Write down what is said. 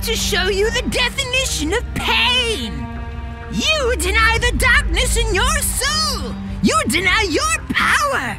to show you the definition of pain. You deny the darkness in your soul. You deny your power.